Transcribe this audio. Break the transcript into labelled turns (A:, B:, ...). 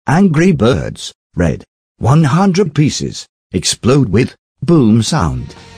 A: Angry Birds, red. 100 pieces. Explode with boom sound.